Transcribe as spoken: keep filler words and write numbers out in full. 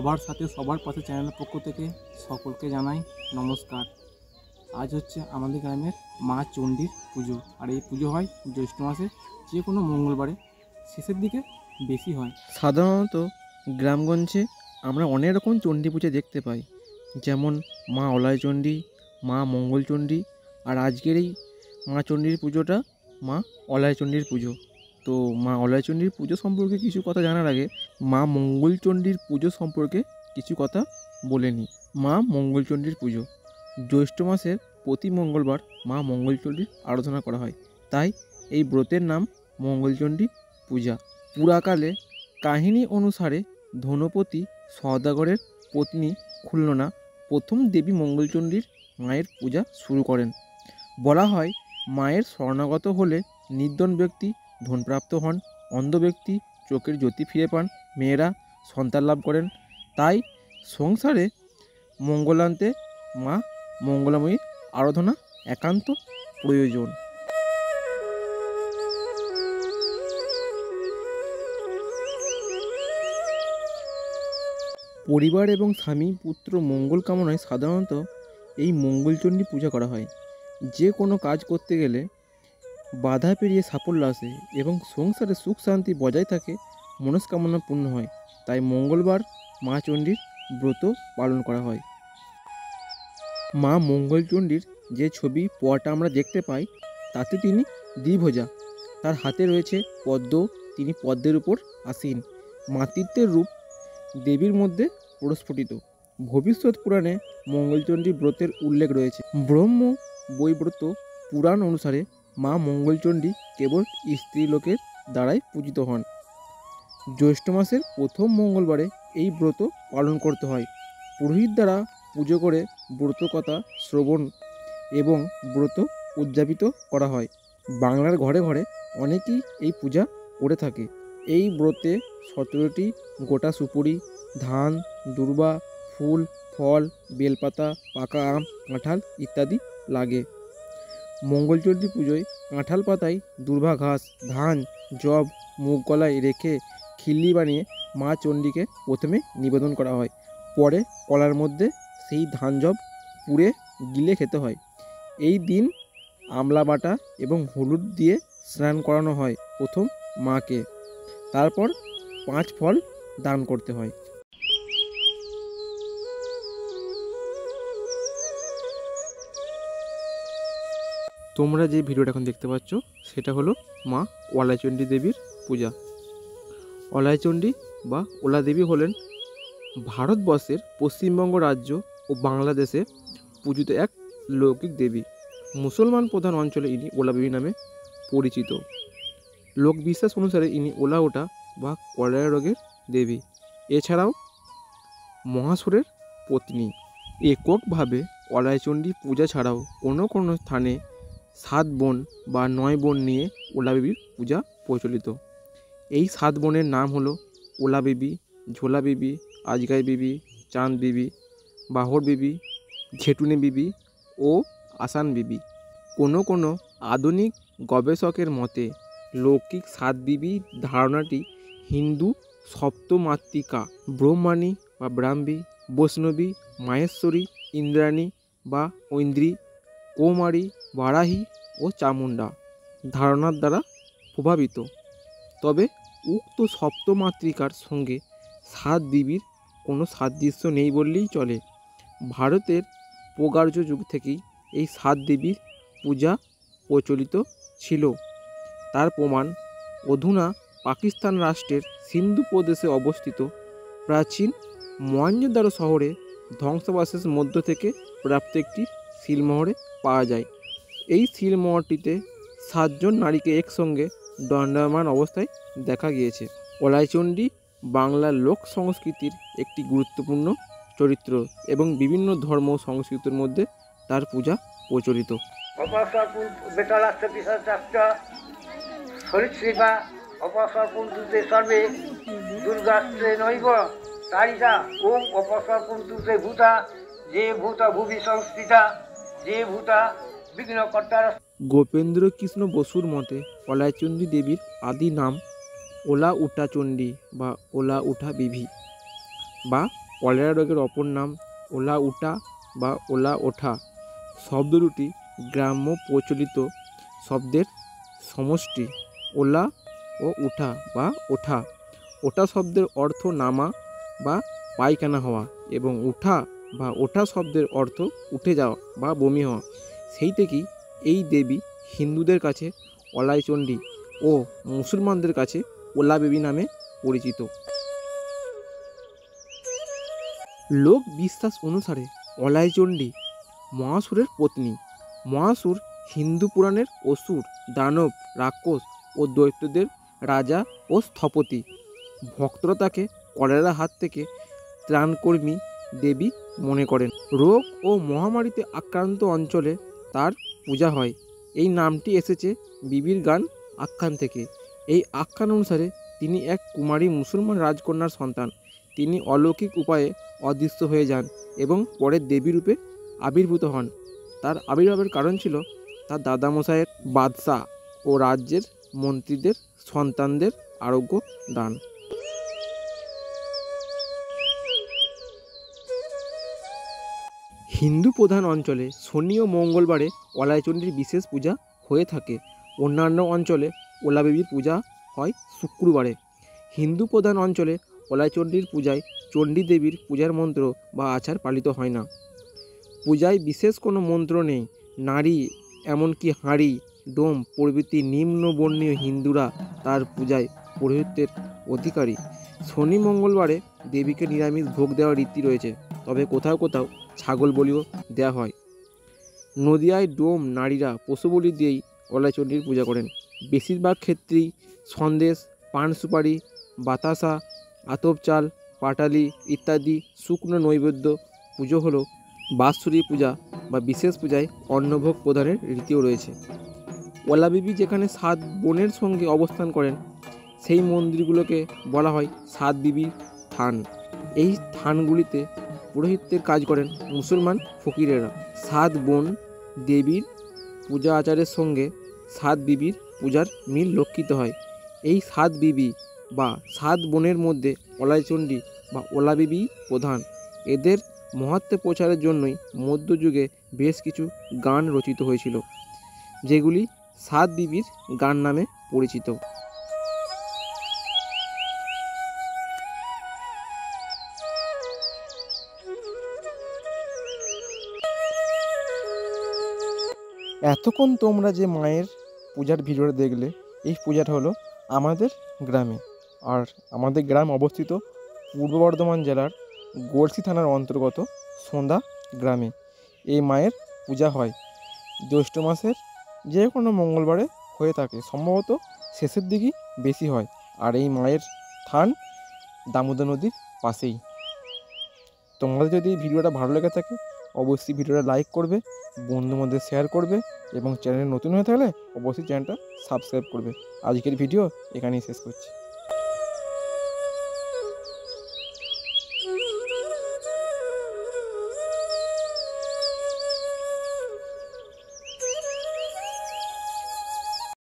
সবার সাথে সবার পাশে চ্যানেলের পক্ষ থেকে সকলকে জানাই নমস্কার। আজ হচ্ছে আমাদের গ্রামের মা চণ্ডীর পুজো, আর এই পুজো হয় জ্যৈষ্ঠ মাসের যে কোনো মঙ্গলবারে শেষের দিকে বেশি হয়। সাধারণত গ্রামগঞ্জে আমরা অনেক রকম চণ্ডী পুজো দেখতে পাই, যেমন মা অলয় চণ্ডী, মা মঙ্গলচণ্ডী, আর আজকের এই মা চণ্ডীর পুজোটা মা অলয় চণ্ডীর পুজো। তো মা অলয় চণ্ডীর পুজো সম্পর্কে কিছু কথা জানার আগে মা মঙ্গলচণ্ডীর পুজো সম্পর্কে কিছু কথা বলে নিই। মা মঙ্গলচণ্ডীর পুজো জ্যৈষ্ঠ মাসের প্রতি মঙ্গলবার মা মঙ্গলচণ্ডীর আরাধনা করা হয়, তাই এই ব্রতের নাম মঙ্গলচণ্ডী পূজা। পুরাকালে কাহিনী অনুসারে ধনপতি সওদাগরের পত্নী খুলনা প্রথম দেবী মঙ্গলচণ্ডীর মায়ের পূজা শুরু করেন। বলা হয় মায়ের শরণাগত হলে নির্ধন ব্যক্তি ধনপ্রাপ্ত হন, অন্ধ ব্যক্তি চোখের জ্যোতি ফিরে পান, মেয়েরা সন্তান লাভ করেন। তাই সংসারে মঙ্গলান্তে মা মঙ্গলাময়ীর আরাধনা একান্ত প্রয়োজন। পরিবার এবং স্বামী পুত্র মঙ্গল কামনায় সাধারণত এই মঙ্গলচণ্ডী পূজা করা হয়। যে কোনো কাজ করতে গেলে বাধা পেরিয়ে সাফল্য আসে এবং সংসারে সুখ শান্তি বজায় থাকে, মনস্কামনা পূর্ণ হয়। তাই মঙ্গলবার মা চণ্ডীর ব্রত পালন করা হয়। মা মঙ্গলচণ্ডীর যে ছবি পটটা আমরা দেখতে পাই তাতে তিনি দ্বিভুজা, তার হাতে রয়েছে পদ্ম, তিনি পদ্মের উপর আসীন। মাতৃত্বের রূপ দেবীর মধ্যে প্রস্ফুটিত। ভবিষ্যৎ পুরাণে মঙ্গলচণ্ডী ব্রতের উল্লেখ রয়েছে। ব্রহ্ম বৈব্রত পুরাণ অনুসারে মা মঙ্গলচণ্ডী কেবল স্ত্রীলোকের দ্বারাই পূজিত হন। জ্যৈষ্ঠ মাসের প্রথম মঙ্গলবারে এই ব্রত পালন করতে হয়। পুরোহিত দ্বারা পুজো করে ব্রত কথা শ্রবণ এবং ব্রত উদযাপিত করা হয়। বাংলার ঘরে ঘরে অনেকেই এই পূজা করে থাকে। এই ব্রতে সতেরোটি গোটা সুপুরি, ধান, দুর্বা, ফুল, ফল, বেলপাতা, পাকা আম, কাঁঠাল ইত্যাদি লাগে। মঙ্গলচণ্ডী পুজোয় কাঁঠাল পাতায় দুর্বা ঘাস, ধান, জব, মুগ কলাই রেখে খিল্লি বানিয়ে মা চণ্ডীকে প্রথমে নিবেদন করা হয়। পরে কলার মধ্যে সেই ধান জব পুড়ে গিলে খেতে হয়। এই দিন আমলা বাটা এবং হলুদ দিয়ে স্নান করানো হয় প্রথম মাকে, তারপর পাঁচ ফল দান করতে হয়। তোমরা যে ভিডিওটা এখন দেখতে পাচ্ছ সেটা হলো মা অলাইচণ্ডী দেবীর পূজা। অলাইচণ্ডী বা ওলা দেবী হলেন ভারতবর্ষের পশ্চিমবঙ্গ রাজ্য ও বাংলাদেশে পূজিত এক লৌকিক দেবী। মুসলমান প্রধান অঞ্চলে ইনি ওলা দেবী নামে পরিচিত। লোকবিশ্বাস অনুসারে ইনি ওলা ওঠা বা কলেরা রোগের দেবী। এছাড়াও মহাসুরের পত্নী। এককভাবে অলাইচণ্ডী পূজা ছাড়াও কোনো কোনো স্থানে সাত বোন বা নয় বোন নিয়ে ওলা দেবীর পূজা প্রচলিত। এই সাত বোনের নাম হলো ওলা বিবি, ঝোলা বিবি, আজগাই বিবি, চাঁদ বিবি, বাহর বিবি, ঝেটুনি বিবি ও আসান বিবি। কোনো কোনো আধুনিক গবেষকের মতে লৌকিক সাত বিবি ধারণাটি হিন্দু সপ্তমাতৃকা ব্রহ্মাণী বা ব্রাহ্মী, বৈষ্ণবী, মাহেশ্বরী, ইন্দ্রাণী বা ঐন্দ্রী, কৌমারী, বারাহী ও চামুণ্ডা ধারণার দ্বারা প্রভাবিত। তবে উক্ত সপ্তমাতৃকার সঙ্গে সাত দেবীর কোনো সাদৃশ্য নেই বললেই চলে। ভারতের প্রগার্য যুগ থেকেই এই সাত দেবীর পূজা প্রচলিত ছিল। তার প্রমাণ অধুনা পাকিস্তান রাষ্ট্রের সিন্ধু প্রদেশে অবস্থিত প্রাচীন মহেঞ্জোদারো শহরে ধ্বংসাবশেষ মধ্য থেকে প্রাপ্ত একটি শিলমোহরে পাওয়া যায়। এই শিলমোহরটিতে সাতজন নারীকে একসঙ্গে দণ্ডায়মান অবস্থায় দেখা গিয়েছে। অলাইচণ্ডী বাংলার লোক সংস্কৃতির একটি গুরুত্বপূর্ণ চরিত্র এবং বিভিন্ন ধর্ম ও সংস্কৃতির মধ্যে তার পূজা প্রচলিত। গোপেন্দ্র কৃষ্ণ বসুর মতে অলাইচণ্ডী দেবীর আদি নাম ওলা উঠা চণ্ডী বা ওলা উঠা বিবি বা কলেরা রোগের অপর নাম ওলা উটা বা ওলা ওঠা। শব্দ দুটি গ্রাম্য প্রচলিত শব্দের সমষ্টি। ওলা ও উঠা বা ওঠা। ওঠা শব্দের অর্থ নামা বা পায়খানা হওয়া এবং উঠা বা ওঠা শব্দের অর্থ উঠে যাওয়া বা বমি হওয়া। সেই থেকেই এই দেবী হিন্দুদের কাছে অলাইচণ্ডী ও মুসলমানদের কাছে ওলা দেবী নামে পরিচিত। লোক বিশ্বাস অনুসারে অলাইচণ্ডী মহাসুরের পত্নী। মহাসুর হিন্দু পুরাণের অসুর, দানব, রাক্ষস ও দৈত্যদের রাজা ও স্থপতি। ভক্তরা তাকে কলেরার হাত থেকে ত্রাণকর্মী দেবী মনে করেন। রোগ ও মহামারীতে আক্রান্ত অঞ্চলে তার পূজা হয়। এই নামটি এসেছে বিবির গান আখ্যান থেকে। এই আখ্যান অনুসারে তিনি এক কুমারী মুসলমান রাজকন্যার সন্তান। তিনি অলৌকিক উপায়ে অদৃশ্য হয়ে যান এবং পরে দেবী রূপে আবির্ভূত হন। তার আবির্ভাবের কারণ ছিল তার দাদামশাইয়ের বাদশাহ ও রাজ্যের মন্ত্রীদের সন্তানদের আরোগ্য দান। হিন্দু প্রধান অঞ্চলে শনি ও মঙ্গলবারে অলাইচণ্ডীর বিশেষ পূজা হয়ে থাকে। অন্যান্য অঞ্চলে ওলাদেবীর পূজা হয় শুক্রবারে। হিন্দু প্রধান অঞ্চলে অলাইচণ্ডীর পূজায় চণ্ডী দেবীর পূজার মন্ত্র বা আচার পালিত হয় না। পূজায় বিশেষ কোনো মন্ত্র নেই। নারী এমনকি হাঁড়ি, ডোম প্রভৃতি নিম্নবর্ণীয় হিন্দুরা তার পূজায় পুরোহিতের অধিকারী। শনি মঙ্গলবারে দেবীকে নিরামিষ ভোগ দেওয়ার রীতি রয়েছে, তবে কোথাও কোথাও ছাগল বলিও দেওয়া হয়। নদিয়ায় ডোম নারীরা পশু বলি দিয়েই অলাইচণ্ডীর পূজা করেন। বেশিরভাগ ক্ষেত্রেই সন্দেশ, পান সুপারি, বাতাসা, আতপ চাল, পাটালি ইত্যাদি শুকনো নৈবেদ্য পুজো হলো বাৎসরিক পূজা বা বিশেষ পূজায় অন্নভোগ প্রদানের রীতিও রয়েছে। ওলাদেবী যেখানে সাত বোনের সঙ্গে অবস্থান করেন সেই মন্দিরগুলোকে বলা হয় সাত বিবির থান। এই থানগুলিতে পুরোহিতের কাজ করেন মুসলমান ফকিরেরা। সাত বোন দেবীর পূজা আচারের সঙ্গে সাত বিবির পূজার মিল লক্ষিত হয়। এই সাত বিবি বা সাত বোনের মধ্যে অলাইচণ্ডী বা ওলাদেবী প্রধান। এদের মহাত্ম্য প্রচারের জন্যই মধ্যযুগে বেশ কিছু গান রচিত হয়েছিল, যেগুলি সাত বিবির গান নামে পরিচিত। এতক্ষণ তোমরা যে মায়ের পূজার ভিডিওটা দেখলে, এই পূজাটা হলো আমাদের গ্রামে। আর আমাদের গ্রাম অবস্থিত পূর্ব বর্ধমান জেলার গড়শি থানার অন্তর্গত সন্ধ্যা গ্রামে। এই মায়ের পূজা হয় জ্যৈষ্ঠ মাসের যে কোনো মঙ্গলবারে হয়ে থাকে, সম্ভবত শেষের দিকেই বেশি হয়। আর এই মায়ের থান দামোদর নদীর পাশেই। তোমাদের যদি এই ভিডিওটা ভালো লেগে থাকে অবশ্যই ভিডিওটা লাইক করবে, বন্ধুর মধ্যে শেয়ার করবে এবং চ্যানেল নতুন হয়ে থাকলে অবশ্যই চ্যানেলটা সাবস্ক্রাইব করবে। আজকের ভিডিও এখানেই শেষ করছি।